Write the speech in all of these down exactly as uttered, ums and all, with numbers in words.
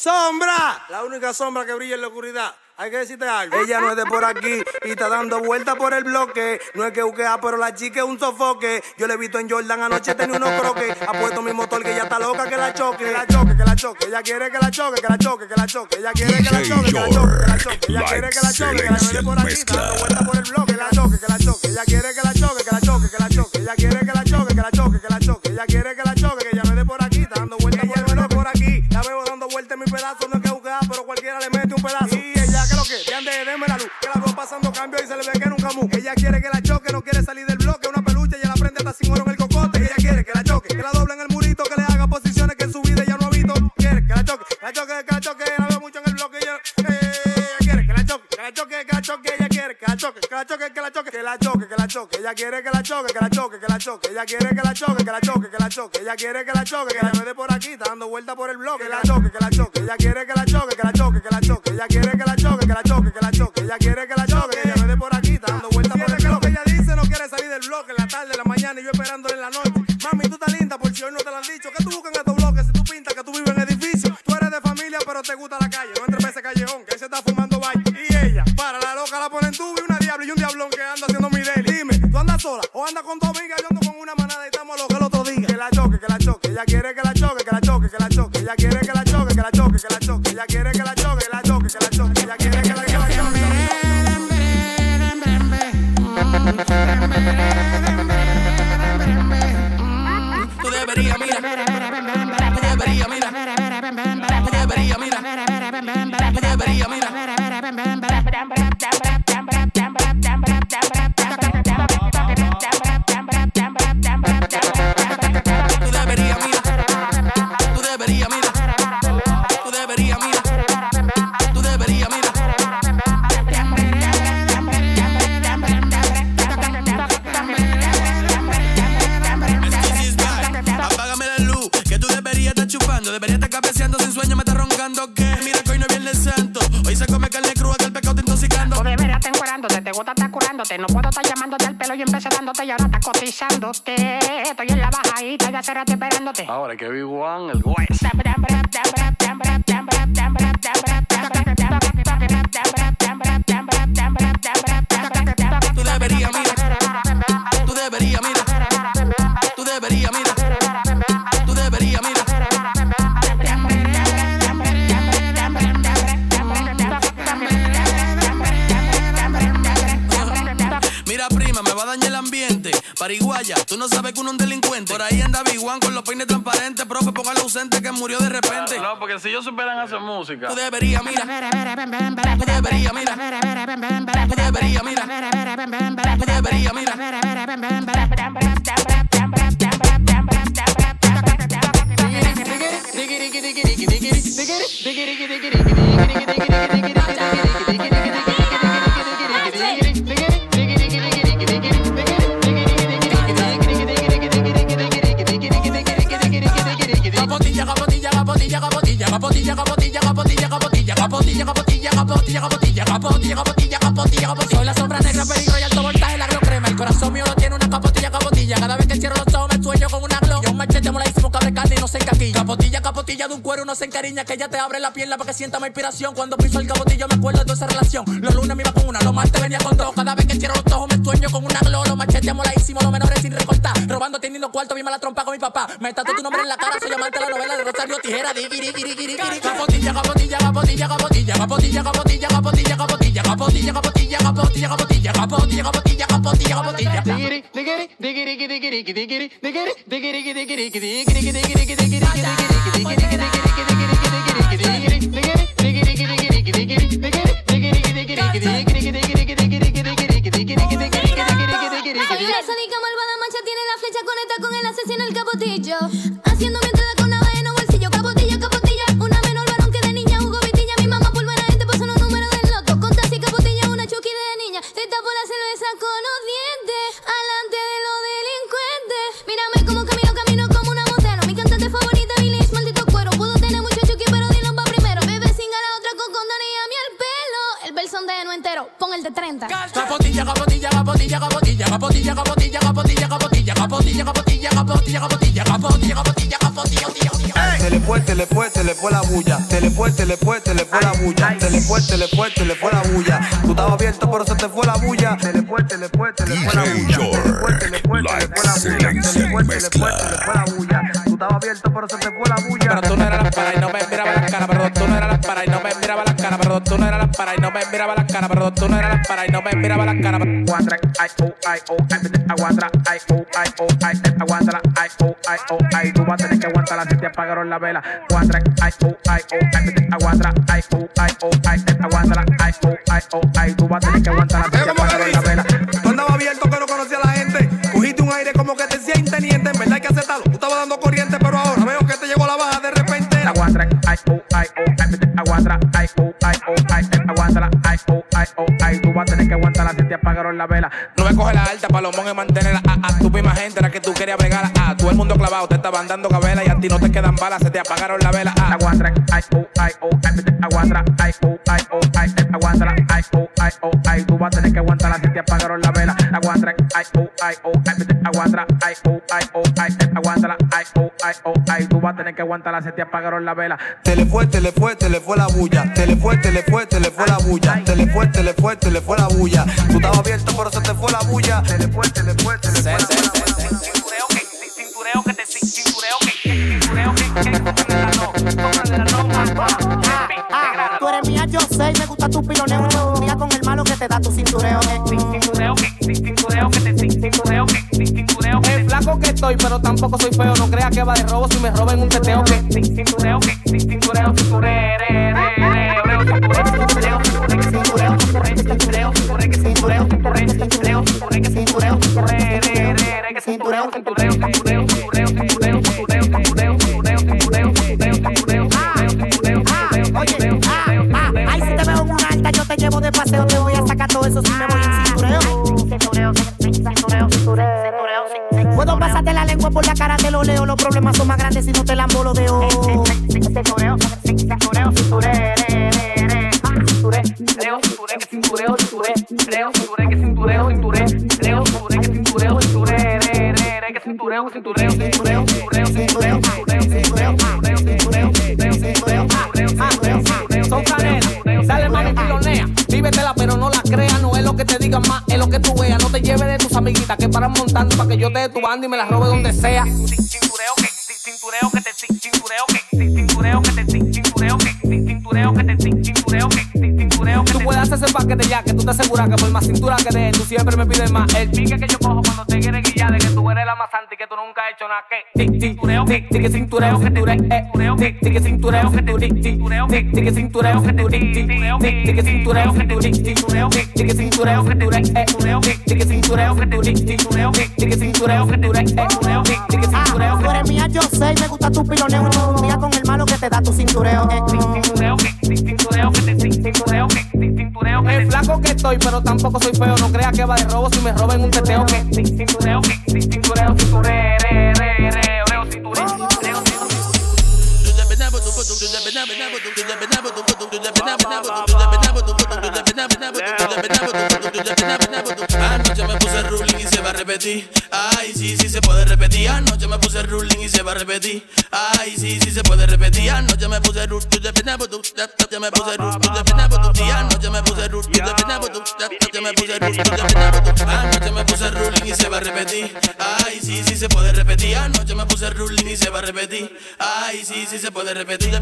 ¡Sombra! La única sombra que brilla en la oscuridad. Hay que decirte algo. Ella no es de por aquí y está dando vueltas por el bloque. No es que buquea, pero la chica es un sofoque. Yo le he visto en Jordan anoche, tenía unos croques. Ha puesto mi motor que ella está loca, que la choque. Que la choque, que la choque. Ella quiere que la choque, que la choque, que la choque. Ella quiere que la choque, que la choque, que la choque. Ella quiere que la choque, que la choque por aquí. Está dando vueltas por el bloque. Que la choque, que la choque. Ella quiere que la choque, que la choque, que la choque. Ella quiere que la choque, que la choque, que la choque. Ella quiere que la choque, que ella no es de por aquí. Está dando vueltas por aquí. La veo dando vueltas en mi pedazo. No es que buquea, pero cualquiera le mete un pedazo. Y ella, ¿qué lo que? De ande, deme la luz. Que la veo pasando cambio y se le ve que nunca mu. Ella quiere que la choque, no quiere salir del bloque. Una peluche y la prende hasta sin oro en el cocote. Ella quiere que la choque, que la doble en el murito, que le haga posiciones que en su vida ya no ha visto. Quiere que la choque, que la choque, que la choque. La veo mucho en el bloque y ella, eh, ella quiere que la choque, que la choque, que la choque. Ella quiere que la choque, que la choque, que la choque, que la choque, que la choque. Ella quiere que la choque, que la choque, que la choque. Ella quiere que la choque, que la choque, que la choque. Ella quiere que la choque, que la no de por aquí, está dando vuelta por el bloque. Que la choque, que la choque. Ella quiere que la choque, que la choque, que la choque. Ella quiere que la choque, que la choque, que la choque. Ella quiere que la choque, que ella no de por aquí, está dando vuelta por el bloque. Lo que ella dice no quiere salir del bloque en la tarde, en la mañana y yo esperándole en la noche. Mami, tú estás linda por si hoy no te lo han dicho. ¿Qué tú buscas en estos bloques si tú pintas que tú vives en edificio? Tú eres de familia pero te gusta la calle. No entres en ese callejón que él se está fumando valle. Y ella, para la loca la ponen tú y una diablo y un diablón que anda haciendo mi daily. Dime, ¿tú andas sola o andas con tu amiga? Yo ando con una manada y estamos locos el otro día. Que la choque, que la choque. Ella quiere que la choque, que la choque, que la choque. Ella quiere que la choque, que la choque, que la choque. Ella quiere que la choque, que la choque, que la choque. Ella quiere que la choque, que la choque. Tú deberías, mira. Tú deberías, mira. Tú deberías, mira. Tú deberías, mira. Debería estar cabeceando sin sueño, me está roncando que mira que hoy no es viernes santo. Hoy se come carne cruda que el pecado está intoxicando. Tú deberías estar encuerándote, te gusta estar curándote. No puedo estar llamándote al pelo y empecé dándote y ahora estás cotizándote. Estoy en la bajadita y ya será esperándote. Ahora que vi Juan, el güey. Tú deberías, mira. Tú deberías, mira. Tú deberías, mira. Tú deberías, mira. Mira, prima, me va a dañar el ambiente. Pariguaya, tú no sabes que uno es un delincuente. Por ahí anda Big One con los peines transparentes. Profe, póngale ausente que murió de repente. No, porque si ellos supieran hacer música. Tú deberías, mira. Tú deberías, mira. Tú deberías, mira. Tú deberías, mira. Capotilla, capotilla, capotilla, capotilla, capotilla, capotilla, capotilla, capotilla, capotilla, capotilla, capotilla, capotilla, capotilla, capotilla, capotilla. Soy la sombra negra, peligro y alto voltaje, la crema. El corazón mío no tiene una capotilla, capotilla. Cada vez que cierro los ojos me sueño con una glow. Yo un machete moladísimo, cabre carne y no se encaquilla. Capotilla, capotilla de un cuero, uno se encariña. Que ella te abre la pierna para que sienta mi inspiración. Cuando piso el capotillo me acuerdo de toda esa relación. Los lunes me iba con una, los martes venía con dos. Cada vez que cierro los ojos me sueño con una glow. Los machetes moladísimos, los menores sin recortar. Robando, teniendo cuarto, vi mala trompa con mi papá. Me tatué tu nombre en la cara, soy amante de la novela de Rosario Tijera. Digiri, digiri, digiri. Capotilla, capotilla, capotilla, capotilla, capotilla, capotilla, capotilla, capotilla, capotilla, capotilla, capotilla, capotilla, capotilla, capotilla, capotilla, capotilla. Digiri, digiri, digiri, digiri, digiri, digiri, digiri, digiri, digiri, digiri, digiri, digiri, Esa liga malvada mancha tiene la flecha conecta con el asesino el capotillo. Haciéndome entrada con navaja en el bolsillo. Capotilla, capotilla, una menor varón que de niña jugó vitilla. Mi mamá por buena gente puso los números del loto. Con taxi, capotilla, una chuki de niña. Se tapó la cerveza con los dientes. Alante de los delincuentes. Mírame como camino, camino como una modelo. Mi cantante favorito. con el de treinta. Capotilla, capotilla, capotilla, capotilla, capotilla, capotilla, capotilla, capotilla, capotilla, capotilla, capotilla, capotilla, capotilla, capotilla, capotilla, Se le fue, se le fue, se le fue la bulla. Se le fue, se le fue, se le fue la bulla. Se le fue, se le fue, se le fue la bulla. Tú estabas abierto, pero se te fue la bulla. Se le fue, se le fue, se le fue la bulla. Se le fue, se le fue, se le fue la bulla. Se le fue, se le fue, se le fue la bulla. Tú estabas abierto, pero se te fue la bulla. Pero tú no eras la para y no me miraba la cara, pero tú no eras la para y no me miraba la cara, pero tú no eras la para y no me miraba la cara, pero tú no eras la para y no me miraba la cara. Aguanta, ay, oh, ay, oh, aguanta, ay, oh, ay, oh, ay, aguanta, ay, oh, ay, oh, ay, tú vas a tener que aguantarla si te apagaron la vela. Aguanta, ay, oh, ay, oh, aguanta, ay, oh, ay, oh, ay, aguanta, ay, oh, ay, oh, ay, tú vas a tener que aguantarla si te apagaron la vela. Tú andabas abierto que no conocía a la gente. Cogiste un aire como que te decía inteniente. En verdad hay que aceptarlo. Tú estabas dando corriente, pero ahora veo que te llegó la baja de repente. Aguanta, ay, oh, ay, oh, aguanta, ay, oh, ay, oh, ay, aguanta, ay, oh, ay, oh, ay, tú vas a tener que aguantarla si te apagaron la vela. No me coge la alta, palomón y mantenerla. Ah, ah, tu misma gente era que tú querías bregar. Ah, todo el mundo clavado, te estaban dando cabela y a ti no te quedan balas, se te apagaron la vela. Ah, aguanta, ay, oh, ay, oh, aguanta, ay, oh, ay, oh, ay, aguanta, ay, oh, ay, oh, ay, tú vas a tener que aguantarla si te apagaron la vela. Aguanta, ay, oh, ay, oh, aguanta, ay, oh, ay, oh, ay, aguanta, ay, oh, ay, oh, ay, tú vas a tener que aguantarla si te apagaron la vela. Se le fue, se le fue, se le fue la bulla. Se le fue, se le fue, se le fue la bulla. Se le fue, se le fue, se le fue la bulla. Tú estabas abierto, pero se te fue la bulla. Se le fue, se le fue, se le fue la bulla. Cintureo que, cintureo que te, cintureo que, cintureo que, cintureo que, tú eres mía, yo sé, me gusta tu piloneo. No día con el malo que te da tu cintureo. Cintureo que, cintureo que te, cintureo que, cintureo que. el flaco que estoy, pero tampoco soy feo. No creas que va de robo si me roben un teteo que. Cintureo que, cintureo, cintureo, Ay, si te veo en una alta, yo te llevo de paseo. Te voy a sacar todo eso si me voy en cintureo. Puedo pasarte la lengua por la cara, te lo leo. Los problemas son más grandes si no te la embolodeo. Cintureo, cintureo, cintureo. Creo, cintureo, que cintureo, cintureo, creo, cintureo, que cintureo, cintureo, creo, cintureo, que cintureo, cintureo, que cintureo, cintureo, cintureo, cintureo, cintureo, cintureo, cintureo, cintureo, cintureo, son canelas, sale mami pilonea. Vívetela pero no la creas, no es lo que te digan más, es lo que tú veas. No te lleves de tus amiguitas que paran montando para que yo te dé tu banda y me la robe donde sea. Cintureo que, cintureo que te, cintureo que, cintureo que te, cintureo que, cintureo que te, cintureo que, cintureo que tú puedes hacer ese paquete ya, que tú te aseguras que por más cintura que des, tú siempre me pides más. El pique que yo cojo cuando te quieres guiar de que tú eres la más santa y que tú nunca has hecho nada que. Cintureo que, que cintureo que tú eres, que cintureo que tú eres, que cintureo que tú eres, que cintureo que tú eres, que cintureo que cintureo que tú eres, que cintureo que tú eres, que cintureo que tú eres, que cintureo. Tú eres mía, yo sé, me gusta tu piloneo. Un día con el malo que te da tu cintureo. Cintureo que, cintureo que te, cintureo que, cintureo que. El flaco que estoy, pero tampoco soy feo. No creas que va de robo si me roben un teteo que. Cintureo que, cintureo, cintureo, Anoche me puse ruling y se va a repetir. Ay, sí, sí se puede repetir. Anoche me puse ruling y se va a repetir. Ay, sí, sí se puede repetir. Anoche me puse ruling, anoche me puse ruling, anoche me puse ruling, anoche me puse ruling, anoche me puse ruling y se va a repetir. Ay, sí, sí se puede repetir. Anoche me puse ruling y se va a repetir. Ay, sí, sí se puede repetir.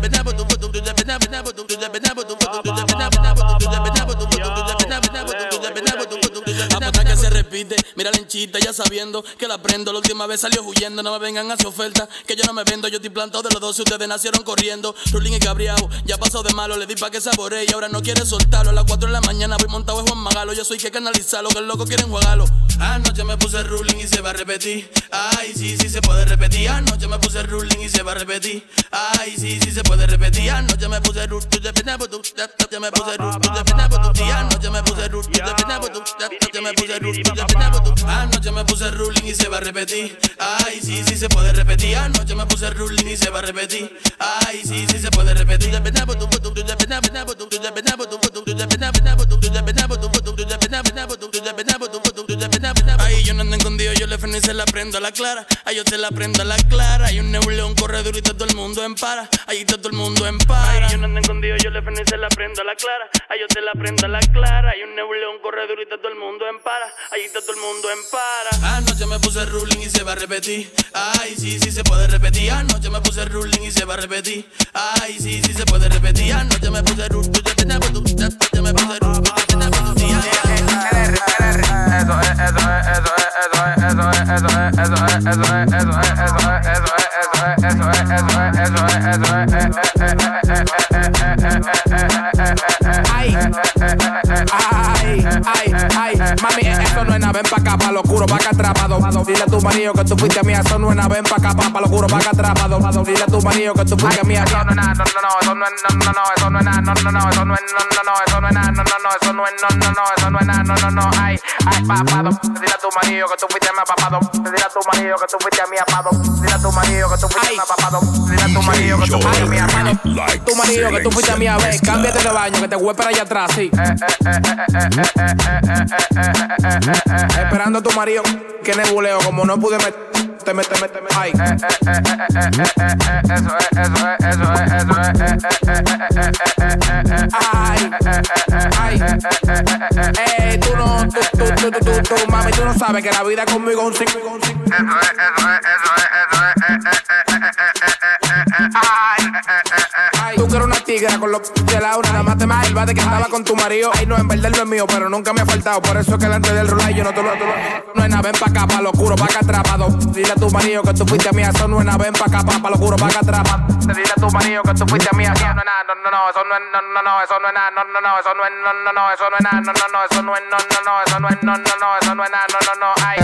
Apuesta que se repite, mira la hinchita ya sabiendo que la prendo. La última vez salió huyendo, no me vengan a hacer oferta, que yo no me vendo, yo estoy plantado de los doce, ustedes nacieron corriendo. Ruling y cabreado, ya pasó de malo, le di pa' que saboree y ahora no quiere soltarlo. A las cuatro de la mañana voy montado en Juan Magalo, yo soy que canalizarlo, que el loco quieren jugarlo. Anoche me puse ruling y se va a repetir. Ay, sí, sí se puede repetir. Anoche me puse ruling y se va a repetir. Ay, sí, sí se puede repetir. Anoche me puse ruling, anoche me puse ruling, anoche me puse ruling, anoche me puse ruling, anoche me puse ruling y se va a repetir. Ay, sí, sí se puede repetir. Anoche me puse ruling y se va a repetir. Ay, sí, sí se puede repetir. clara, ay yo te la prendo a la clara. Hay un nebuleón corre duro y está todo el mundo en para. Ahí está todo el mundo en para. Ay, yo no ando escondido, yo le freno y se la prendo a la clara. Ay yo te la prendo a la clara. Hay un nebuleón corre duro y está todo el mundo en para. Ahí está todo el mundo en para. Anoche me puse ruling y se va a repetir. Ay sí, sí se puede repetir. Anoche me puse ruling y se va a repetir. Ay sí, sí se puede repetir. Anoche me puse ruling. Ya me puse ruling. Eso es, eso es, eso es, eso es, eso es, eso es, eso es, eso es, eso es, eso es, eso es, eso es, eso es, eso es, ay, ay, ay, ay, mami, eso no es nada, ven pa' acá, pa' lo oscuro, pa' acá atrapado. Dile a tu marido que tú fuiste mía, eso no es nada, ven pa' acá, pa' lo oscuro, pa' acá atrapado. Dile a tu marido que tú fuiste mía, eso no es nada, no, no, no, eso no es, no, no, no, eso no es nada, no, no, no, eso no es, no, no, no, eso no es nada, no, no, no, eso no es, no, no, no, eso no es nada, no, no, no, ay, ay, papado. Dile a tu marido que tú fuiste mía, papado. Dile a tu marido que tú fuiste mía, papado. Dile a tu marido que tú fuiste mía, papado. Dile a tu marido que tú fuiste mía, papado. Tu marido que tú fuiste mía, ve, cámbiate de baño, que te voy para allá atrás, sí. Esperando a tu marido, que nebuleo, como no pude meter. Te mete, te mete, ay. Eso es, eso es, eso es, eso es. Ay, ay. Ey, tú no, tú, tú, tú, tú, tú, tú, mami, tú no sabes que la vida conmigo es un cinco. Eso es, eso es, eso es, eso es. Ay, ay. Tú que eres una tigra con los de la una, nada más te me el bate que estaba con tu marido. Ay, no, en verdad lo es mío, pero nunca me ha faltado. Por eso es que delante del rulay yo no te lo, te lo. No es nada, ven pa' acá, pa' lo oscuro, pa' acá atrapado. Dile a tu marido que tú fuiste mía, eso no es nada, ven pa' acá, pa' lo oscuro, pa' acá atrapado. Dile a tu marido que tú fuiste mía, eso no es nada, no, no, no, eso no es, no, no, no, eso no es nada, no, no, no, eso no es, no, no, no, eso no es nada, no, no, no, eso no es, no, no, no, eso no es, no, no, no, eso no es nada, no, no, no, ay.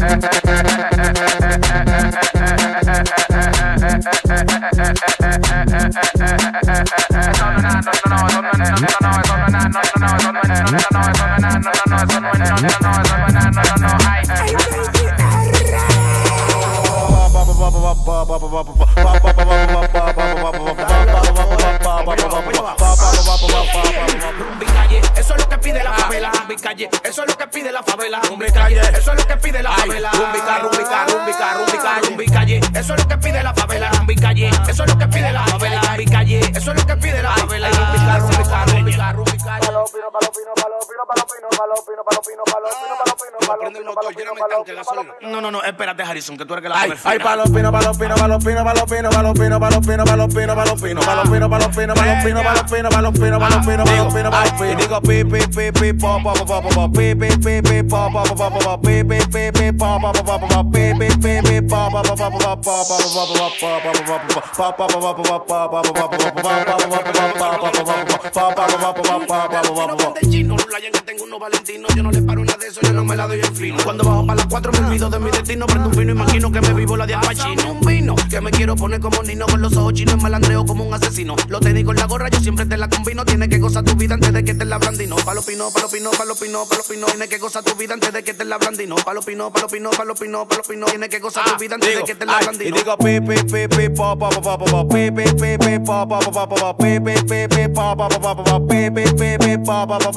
Eso es lo que pide la favela, calle, eso es lo que pide la favela, calle, eso es lo que pide la favela, rumbica, rumbica, rumbica, rumbica, rumbicalle, eso es lo que pide la favela, calle, eso es lo que pide la favela, calle, eso es lo que pide la favela, rumbica, rumbica, rumbica, rumbica. Palopino, palopino, palopino, palopino, palopino, palopino, palopino, palopino, prende el motor, lléname el tanque de gasolina. No, no, no, espérate, Harrison, que tú eres que la pones. Ay, palopino, palopino, palopino, palopino, palopino, palopino, palopino, palopino, palopino, palopino, palopino, palopino, palopino, palopino, palopino, palopino. Y digo pi, pi, pi, pi, po, po, po, po, po, pi, pi, pi, pi, po, po, po, po, po, pi, pi, pi, pi, po, po, po, po, po, pi, pi, pi, pi, po, po, po, po, po, po, tengo unos valentinos, yo no le paro nada de eso, yo no me la doy en fino. Cuando bajo para las cuatro me olvido de mi destino, prendo un vino, imagino que me vivo la de Apachino. Un vino, que me quiero poner como Nino, con los ojos chinos, malandreo como un asesino. Lo te digo en la gorra, yo siempre te la combino, tienes que gozar tu vida antes de que te la blandino. Palopino, palopino, palopino, palopino, tienes que gozar tu vida antes de que te la blandino. Palopino, palopino, palopino, palopino, tienes que gozar tu vida antes de que te la blandino. Y digo pi, pi, pi, pi, po, po, po, po, pi, pi, pi, pi, po, po, po, po, pi, pi, pi, pi, po, po, po, po, pi, pi, pi, pi, po, po, po,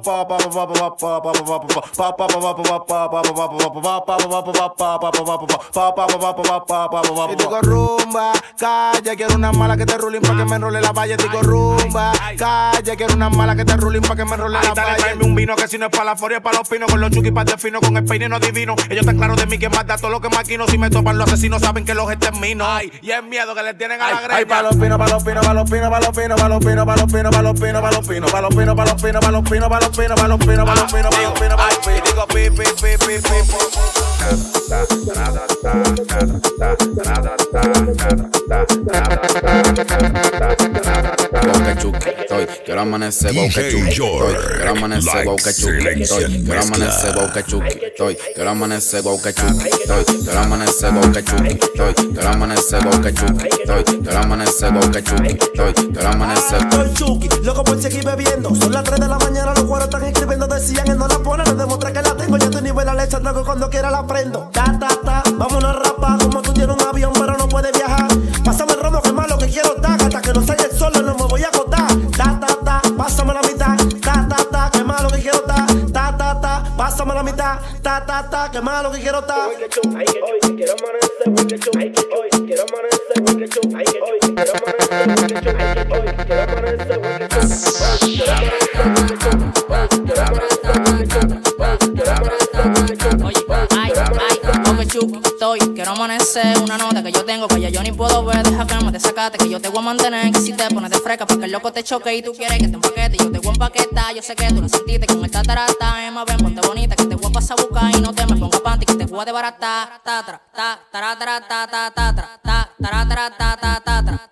po, y digo rumba, calle, quiero una mala que te rulin pa' que me enrole la valla. Digo rumba, calle, quiero una mala que te rulin pa' que me enrole la valla. Dale, un vino que si no es pa' la foria, pa' los pinos, con los chuki pa' de fino, con el peine no divino. Ellos están claros de mí que mata todo lo que maquino. Si me topan los asesinos saben que los extermino. Ay, y es miedo que le tienen a la greña. Ay, pa' los pinos, pa' los pinos, pa' los pinos, pa' los pinos, pa' los pinos, pa' los pinos, pa' los pinos, pa' los pinos, pa' los pinos, pa' los pinos, pa' los pinos, pa' los pinos, pa' los pinos, pa' los pinos, pa' los pinos, pa' los pinos. Y digo pi, pi, pi, pi, pi, Boca Chucky, estoy, quiero amanecer Boca Chucky, estoy, quiero amanecer Boca Chucky, estoy, quiero amanecer Boca Chucky, estoy, quiero amanecer Boca Chucky, estoy, quiero amanecer Boca Chucky, estoy, quiero amanecer Boca Chucky, estoy, quiero amanecer Boca Chucky, estoy, quiero amanecer. Estoy Chucky, loco por seguir bebiendo, son las tres de la mañana, los cuadros están escribiendo, decían él no la pone, les demostré que la tengo, ya tu nivel la leche, ando que cuando quiera la prendo. Ta, ta, ta, vámonos a rapar, como tú tienes un avión pero no puedes viajar. Pásame el romo que más lo que quiero dar, hasta que no salga el sol no me voy a agotar. Ta, ta, ta, pásame la mitad, ta, ta, ta, que más lo que quiero dar. Ta, ta, ta, pásame la mitad, ta, ta, ta, ta, que más lo que quiero ta. Ay, que hoy quiero amanecer, ay, que hoy quiero amanecer, ay, que hoy quiero amanecer, ay, que hoy quiero amanecer, Oye, ay, ay, porque chuki estoy. Quiero amanecer una nota que yo tengo que ya yo ni puedo ver. Deja que me te sacate que yo te voy a mantener. Que si te pones de fresca porque el loco te choque y tú quieres que te empaquete. Yo te voy a empaquetar, yo sé que tú lo sentiste con el tatarata. Emma, ven, ponte bonita que te voy a pasar a buscar y no te me ponga panty que te voy a desbaratar. Ta, ta, ta, ta, ta, ta, ta, ta, ta, ta, ta, ta, ta, ta,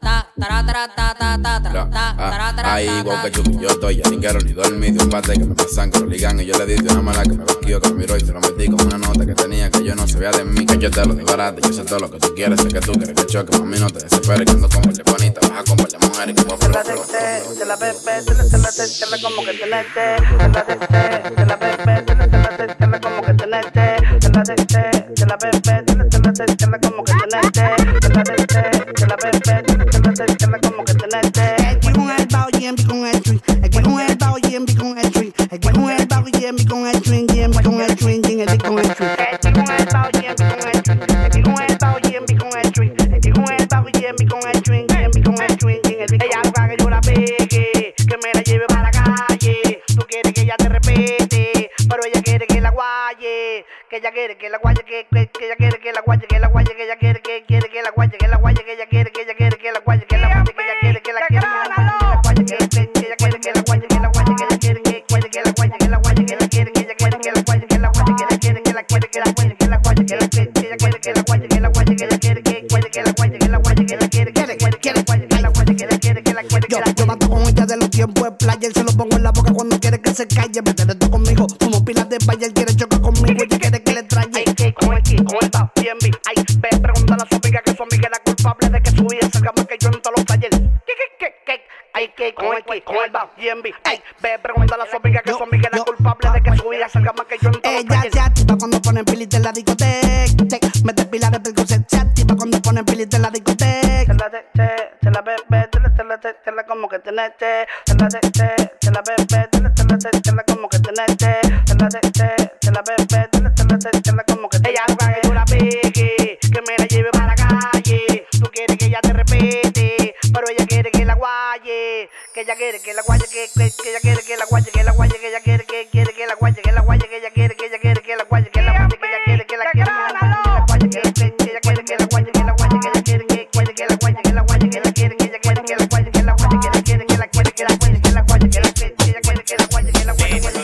ahí, Boca Chuki, yo estoy, ya ni quiero ni dormir. De un bate que me pasan que lo ligan y yo le di de una mala que me vestió, que me miró y se lo metí con una nota que tenía que yo no sabía de mí. Que yo te lo di barato, yo sé todo lo que tú quieres, sé que tú quieres que choque, mami no te desesperes, que ando con par de bonita, vas a comprar de mujeres que voy a flow, flow, flow. te la bebé, te la te la te la como que te nete, te la te te la bebé, te la te la te la como que te nete, te la te te la bebé, te la te la te la como que te nete, te la te te la bebé, te la te la te la como que te nete. Aquí con el bajo y en con el swing, aquí con el bajo y en con el swing, aquí con el bajo y en con el swing, y en con el swing, y en con el swing. Aquí con el bajo y en con el swing, aquí con el bajo y en con el swing, aquí con el bajo y en con el swing, y en con el swing, y en el. Ella busca que yo la pegue, que me la lleve para la calle. Tú quieres que ella te respete, pero ella quiere que la guaye, que ella quiere que la guaye, que que que ella quiere que la guaye, que la guaye, que ella quiere que quiere que la guaye, que la guaye, que ella quiere que ella quiere que la guaye, que la guaye, que ella quiere que la quiere que la guaye, que ella quiere que la guaye, que la guaye, que ella quiere que guaye, que la guaye, que la guaye, que ella quiere que ella quiere que la guaye, que la guaye, que ella quiere que la quiere que la guaye, que la guaye, que ella quiere que ella quiere que la guaye, que la guaye, que ella quiere que guaye, que la guaye, que la guaye, que ella quiere que la guaye, que la guaye, que la guaye, que ella quiere que la guaye. Yo, yo mato con ella de los tiempos de playa, él se lo pongo en la boca cuando quiere que se calle. Me tiene todo conmigo, fumo pilas de paya, él quiere chocar conmigo, ella quiere que le traye. Ay, que con el ki, con el bajo, bien vi. Ay, ve, pregúntale a su amiga que su amiga es la culpable de que su hija salga más que yo en todos los talleres. ¿Qué, qué, qué, qué? Ay, que con el ki, con el bajo, bien vi. Ay, ve, pregúntale a su amiga que su amiga es la culpable de que su hija salga más que yo en todos los Ella talleres. se activa cuando ponen pilita en la discoteca, mete pila de percusión. Se activa cuando ponen pilita en la discoteca. Te la te, te, te la bebé, te la te la te, te la como que te nete. Te la te, te, te la bebé, te la te la te, te la como que te nete. Te la te, te, te la bebé, te la te la te, te la como que te nete. Ella busca que yo la pegue, que me la lleve para la calle. Tú quieres que ella te respete, pero ella quiere que la guaye, que ella quiere que la guaye, que, que, que ella quiere que la guaye, que la guaye, que ella quiere que quiere que la guaye, que la guaye, que ella quiere que ella quiere que la guaye, que la guaye, que ella quiere que la quiere que la guaye, que ella quiere que la guaye, que la guaye, que ella quiere que guaye, que la guaye, que la guaye, que ella quiere que ella quiere que la guaye, que la guaye, que ella quiere que la guaye, que la guaye, que la guaye, que ella quiere que ella quiere que la guaye, que la guaye, que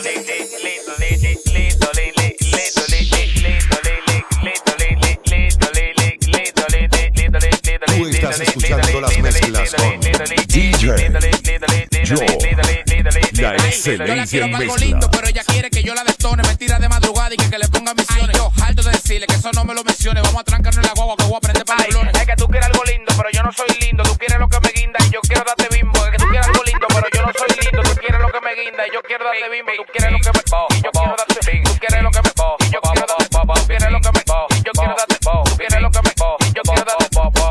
Tú estás escuchando las mezclas con D J Joe, la excelencia en algo lindo, pero ella quiere que yo la destone, me tira de madrugada y que, que le ponga misiones. Ay, yo harto de decirle que eso no me lo mencione. Vamos a trancarnos en la guagua que voy a prender para los blones. Es que tú quieres algo lindo, pero yo no soy lindo. Tú quieres lo que me guinda y yo quiero darte bimbo. Es que tú quieres algo lindo, pero yo no soy lindo. Tú quieres lo que me guinda y yo quiero darte bimbo. Tú quieres lo que me y yo quiero darte bimbo. Tú quieres lo que me y yo quiero darte bimbo. Tú quieres lo que me y yo quiero darte bimbo. Tú quieres lo que me y yo quiero darte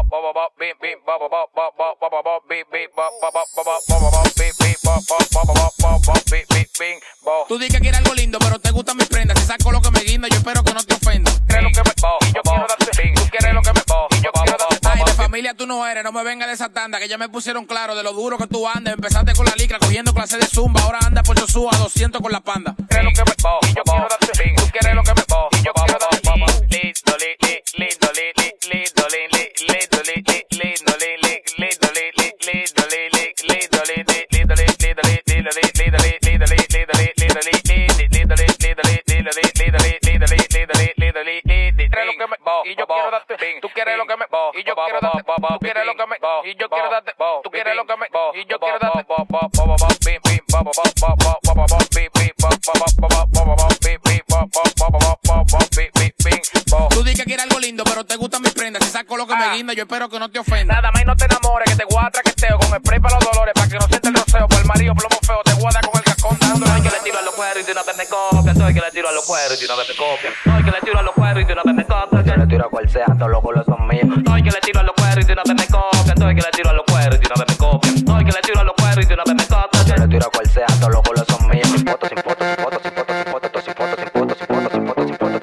Tú di que quieres algo lindo, pero te gustan mis prendas. Si saco lo que me guinda, yo espero que no te ofenda. ¿Quieres lo que me y yo quiero darte bimbo? Tú quieres lo que me y yo quiero darte bimbo. Ay, de familia tú no eres, no me vengas de esa tanda, que ya me pusieron claro de lo duro que tú andas. Empezaste con la licra, cogiendo clase de zumba, ahora andas por Sosúa a doscientos con la panda. ¿Quieres lo que me y yo quiero darte bimbo? Tú quieres lo que me y yo quiero darte bimbo. Lindo, lindo, lindo, lindo, lindo, lindo, lindo, lindo, lindo, y yo quiero darte, tú quieres lo que me y yo quiero darte, tú quieres lo que me y yo quiero darte, tú quieres lo que me y yo quiero darte. Tú di que quieres algo lindo, pero te gustan mis prendas. Si saco lo que me guinda, yo espero que no te ofenda. Nada más no te enamores, que te voy a traqueteo con spray para los dolores, para que no sienta el roceo. Por el marido plomo feo, te voy a dar con el cascón dando. Soy que le tiro a los cueros y tú no te me copias. Soy que le tiro a los cueros y tú no te me copias. Soy que le tiro a los cueros y tú no te me copias. Yo le tiro a cual sea, todos los culos son míos. Soy que le tiro a los cueros y tú no te me copias. Soy que le tiro a los cueros y tú no te me copias. Soy que le tiro a los cueros y tú no te me copias. Yo le tiro a cual sea, todos los culos son míos. Sin fotos, sin fotos, sin fotos, sin fotos, sin fotos, sin fotos, sin fotos, sin fotos, sin fotos, sin fotos.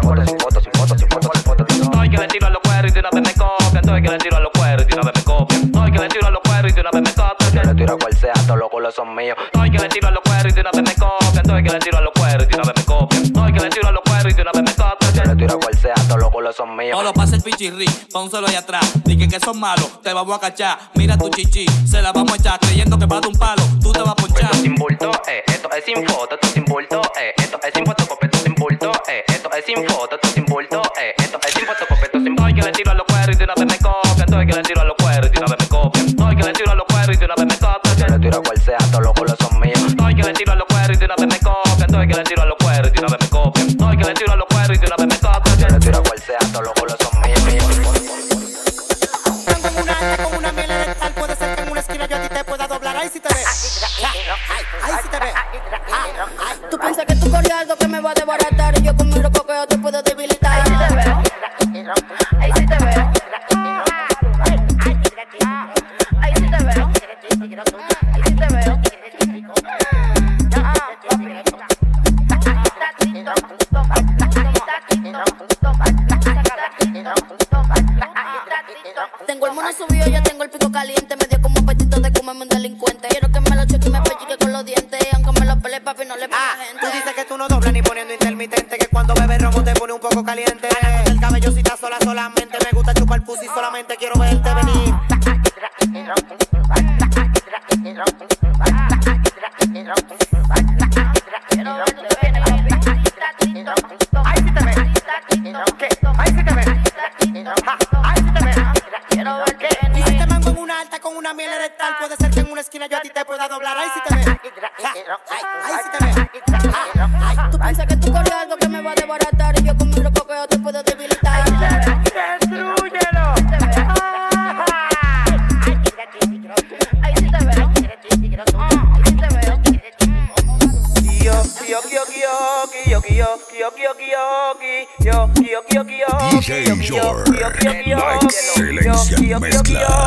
foto, sin foto, sin foto, sin foto, sin foto. Estoy que le tiro a los cueros y de una vez me copian. Estoy que le tiro a los cueros y de una vez me copian. Estoy que le tiro a los cueros y de una vez me copian. Yo le tiro a cual sea, todos los culos son míos. Estoy que le tiro a los cueros y de una vez me copian. Estoy que le tiro a los cueros y de una vez me copian. Estoy que le tiro a los cueros y de una vez me copian. Yo le tiro a cual sea, todos los culos son míos. No lo pasa el pichirri, pónselo ahí atrás. Dije que son malos, te vamos a cachar. Mira tu chichi, se la vamos a echar. Creyendo que va de un palo, tú te vas a ponchar. Esto es sin bulto, eh, esto es sin foto, esto es sin bulto, eh, esto es sin fotocopia, esto es sin bulto, eh, esto es sin foto, esto es sin bulto, eh, esto es sin fotocopia, esto es sin bulto. Estoy que le tiro a los cueros y de una vez me copian. Estoy que le tiro a los cueros y de una vez me copian. Estoy que le tiro a los cueros y de una vez me copian. Yo le tiro a cual sea, todos los culos son míos. Estoy que le tiro a los cueros y de una vez me copian. Estoy que le tiro a los cueros y de una vez me copian. Estoy que le tiro a los cueros y de una vez me copian. Yo le tiro a cual sea, todos los culos son míos, míos. Tengo una alta con una miel de tal. Puede ser que en una esquina yo a ti te pueda doblar. Ahí sí te ve. Ahí sí te ve. Tú piensas que tú corres algo que me va a desbaratar y yo con mi rocoqueo te puedo debilitar. Ahí sí te veo. Ahí sí te veo. Ahí sí te veo. Ahí sí te veo. Tengo el mono subido, ya tengo el pico caliente. Me dio como apetito de comerme un delincuente. Quiero que me lo cheque y me pellique con los dientes. Aunque me lo pele, papi, no le pega Ah, gente. tú dices que tú no doblas ni poniendo intermitente. Que cuando bebes romo te pone un poco caliente. El cabello si está sola solamente. Me gusta chupar pussy, solamente quiero verte venir. Ahí sí te ve. ¿Qué? Ahí sí te ve. Ja, ahí sí te ve. ¿Qué? Y si te mango en una alta con una miel rectal, puede ser que en una esquina yo a ti te pueda doblar. Ahí sí te ve. Ja, ahí sí te ve. Tú piensas que tú corres algo que me va a desbaratar y yo con mi rocoqueo te puedo debilitar. ¡Destrúyelo! Ahí sí te veo. Ahí sí te veo. Yo, yo, yo, yo, yo, yo, yo, yo, yo, yo, yo, yo, yo, D J George, la excelencia mezcla.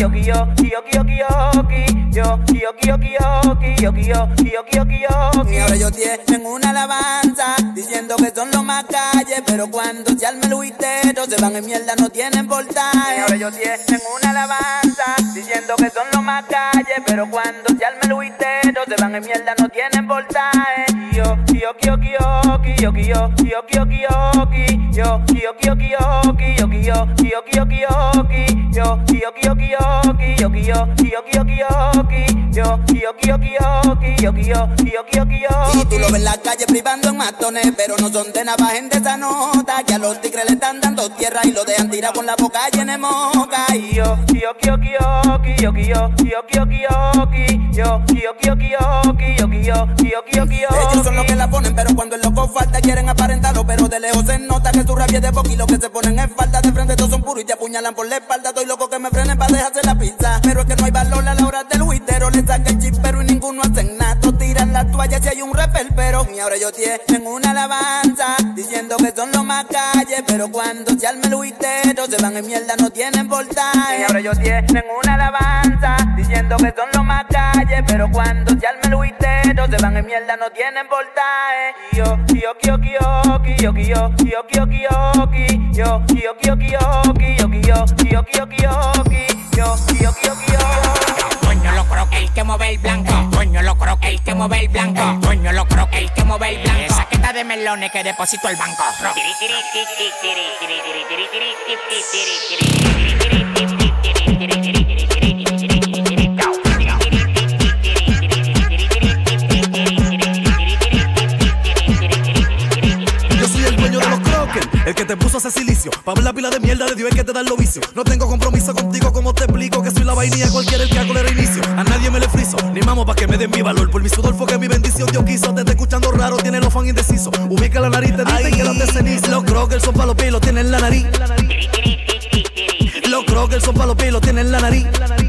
Y ahora yo tienen una alabanza diciendo que son los más calles, pero cuando se arme el huitero se van en mierda, no tienen voltaje. Y ahora yo tienen una alabanza diciendo que son los más calles, pero cuando se arme el huitero se van en mierda, no tienen voltaje. Yo, yo, yo, yo, yo, yo, yo, yo, yo, yo, yo, yo, yo, yo, yo, yo, yo, yo, yo, yo, Y tú lo ves en la calle privando en matones, pero no son de navaja en esa nota, que a los tigres le están dando tierra y lo dejan tirar con la boca llena de moca. Y yo, yo, yo, yo, yo, yo, yo, yo, yo, yo, yo, yo, yo, yo, yo, yo, yo. Ellos son los que la ponen, pero cuando el loco falta quieren aparentarlo, pero de lejos se nota que su rabia es de poco y lo que se ponen es falta. De frente todos son puros y te apuñalan por la espalda. Estoy loco que me frenen para dejarse la pizza, pero es que no hay valor a la hora del huitero. Le saca el chip, pero y ninguno hacen nada. Todos tiran la toalla si hay un repel, pero y ahora yo tienen una alabanza diciendo que son los más calles, pero cuando se arme el huitero se van en mierda, no tienen voltaje. Y ahora yo tienen una alabanza diciendo que son los más calles, pero cuando se arme el huitero se van en mierda, no tienen voltaje. Yo, yo, yo, yo, yo, yo, yo, yo, yo, yo, yo, yo, yo, yo, yo, yo, yo, yo, yo, Coño, lo creo que el que mueve el blanco. Coño, lo creo que el que mueve el blanco. Coño, lo creo que el que mueve el blanco. Saqueta de melones que deposito el banco. Yo soy el dueño de los croques, el que te puso ese silicio. Pa' ver la pila de mierda de Dios es que te dan los vicios. No tengo compromiso contigo, como te explico que soy la vainilla cualquiera el que hago le reinicio. A nadie me le friso, Ni mamo pa' que me den mi valor. Por mi sudor fue que mi bendición Dios quiso. Te está escuchando raro, tiene los fans indecisos. Ubica la nariz, te dicen que las de ceniza. Los crockers son pa' los pilos, tienen la nariz. Los crockers son pa' los pilos, tienen la nariz.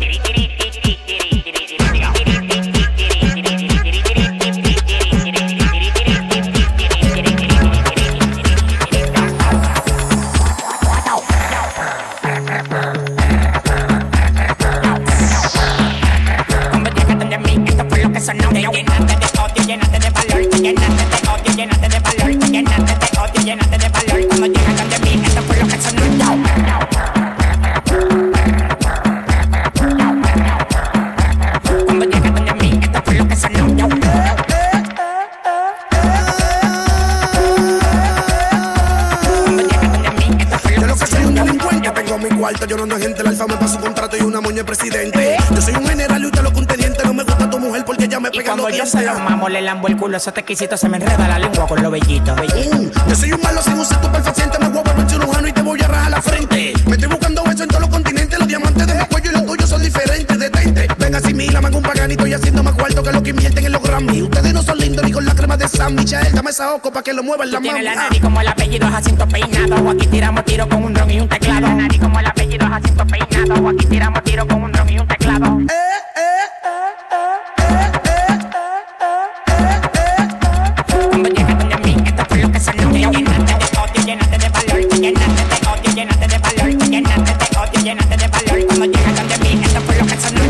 Yo no ando en gente, el alfa me pasó un contrato y una moña de presidente. Yo soy un general y usted lo conteniente. No me gusta tu mujer porque ella me pega. Y cuando yo se los mamo, le lambo el culo, esos tequisitos se me enreda la lengua con los bellitos. Mm, yo soy un malo sin un ser paciente. Me voy a volver cirujano y te voy a rajar la frente. Me estoy buscando besos en todos los continentes. Los diamantes de mi cuello y los tuyos son diferentes. Detente, ven así mí, la manga un paganito y haciendo más cuarto que lo que invierten en los Grammy. Ustedes no son lindos ni con la crema de sándwich. Él dame esa oco pa' que lo mueva en la mano. Tiene la nariz como el apellido Jacinto Peinado. O aquí tiramos tiro con un dron y un teclado. La nariz como el apellido Jacinto Peinado. O aquí tiramos tiro con un dron y un teclado. Eh, eh, eh, eh, eh, eh, eh. Cuando llegas donde mí, esto fue lo que sonó. Llénate de odio, llénate de valor. Llénate de odio, llénate de valor. Llénate de odio, llénate de valor. Cuando llegas donde mí, esto fue lo que sonó.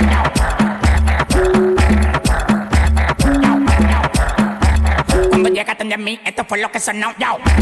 Cuando llegas donde mí, esto fue lo que sonó.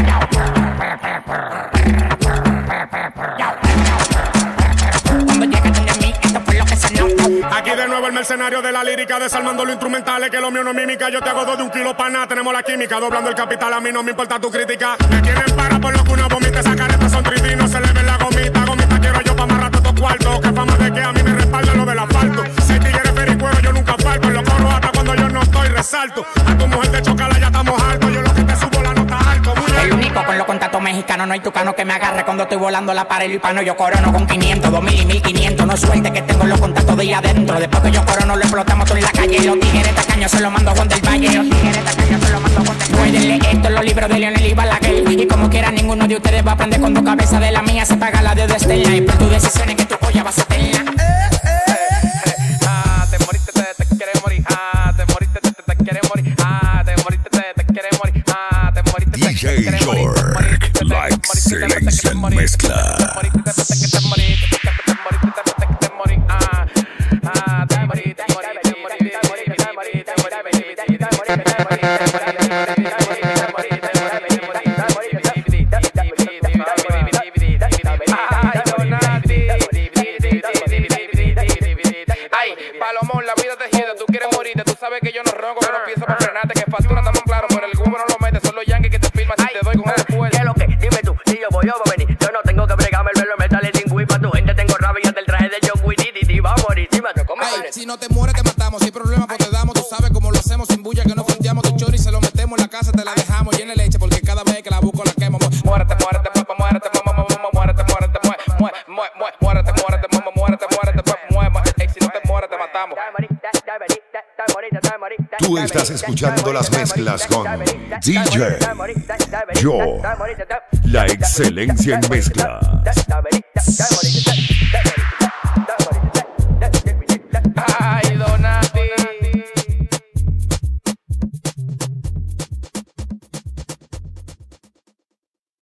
Aquí de nuevo el mercenario de la lírica, desarmando los instrumentales, que lo mío no es mímica. Yo te hago dos de un kilo para nada, tenemos la química, doblando el capital, a mí no me importa tu crítica. Me tienen para por lo que una vomita, esa careta son tres D, no se le ve la gomita. Gomita quiero yo pa' amarrar todos estos cuartos, que fama de que a mí me respalda lo del asfalto. Seis tigres pericueros, yo nunca falto, en los coros hasta cuando yo no estoy resalto. A tu mujer de chocala ya estamos altos, yo lo que te subo la nota alto. El único con los contactos mexicanos, no hay tucano que me agarre cuando estoy volando la pared y pano. Yo corono con quinientos, dos mil y mil quinientos. No suerte que tengo los contactos de ahí adentro. Después que yo corono lo explotamos todo en la calle. Los tigres tacaños se lo mando a Juan del Valle. Los tigres tacaños se lo mando a Juan del Valle. Pueden leer esto en los libros de Leonel y Balaguer. Y como quiera ninguno de ustedes va a aprender con tu cabeza de la mía. Se paga la deuda Estela y por tus decisiones que tu olla vas a tener. Ah, te moriste, te, te quieres morir. Ah, te moriste, te, te, te quieres morir. Ah, te moriste, te, te quieres morir. Ah, te moriste, te, te quieres morir. D J York, la excelencia en mezcla. Palomón, la vida te gira, tú quieres morirte. Tú sabes que yo no ronco, que no pienso para frenarte. Que factura estamos claros, pero el cubo no lo metes. Son los yankees que te filman si te doy con ese fuerte. ¿Qué es lo que? Dime tú, si yo voy a venir. Yo no tengo que bregarme el velo metal y lingüí. Pa' tu gente tengo rabia del traje de John Wick. Didi, va a morir, si me tocó me Ay, si no te mueres te matamos, sin problema pues te damos. Tú sabes cómo lo hacemos sin bulla, que no fronteamos. Tu chori se lo metemos en la casa, te la dejamos llena de leche. Porque cada vez que la busco la quemo. Muérete, muérete, muérete, muérete, muérete, muérete, muérete, muérete, muérete, muérete, muérete, muérete. Si no te mueres te matamos. Tú estás escuchando las mezclas con D J York, la excelencia en mezclas.